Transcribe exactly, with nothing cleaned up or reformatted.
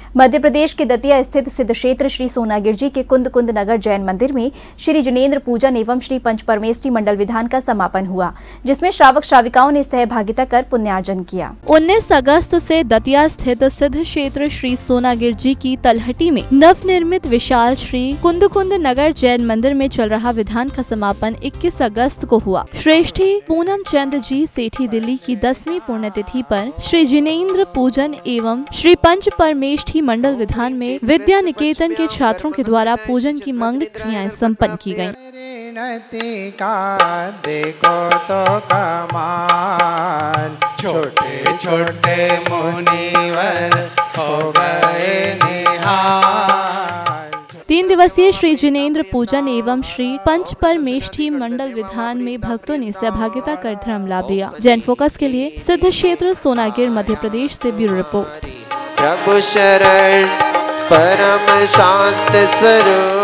मध्य प्रदेश के दतिया स्थित सिद्ध क्षेत्र श्री सोनागिर जी के कुंद कुंद नगर जैन मंदिर में श्री जिनेन्द्र पूजन एवं श्री पंच परमेष्ठी मंडल विधान का समापन हुआ, जिसमें श्रावक श्राविकाओं ने सहभागिता कर पुण्यार्जन किया। उन्नीस अगस्त से दतिया स्थित सिद्ध क्षेत्र श्री सोनागिर जी की तलहटी में नवनिर्मित विशाल श्री कुंद कुंद नगर जैन मंदिर में चल रहा विधान का समापन इक्कीस अगस्त को हुआ। श्रेष्ठी पूनम चंद जी सेठी दिल्ली की दसवीं पुण्यतिथि पर श्री जिनेन्द्र पूजन एवं श्री पंच परमेष्ठी मंडल विधान में विद्या निकेतन के छात्रों के द्वारा पूजन की मंगल क्रियाएं संपन्न की गयी। देखो तो कमाल, छोटे छोटे मुनिवर हो गए निहाल। तीन दिवसीय श्री जिनेन्द्र पूजन एवं श्री पंच परमेष्ठी मंडल विधान में भक्तों ने सहभागिता कर धर्म लाभ लिया। जैन फोकस के लिए सिद्ध क्षेत्र सोनागिर मध्य प्रदेश से ब्यूरो रिपोर्ट। प्रभु शरण परम शांत स्वरूप।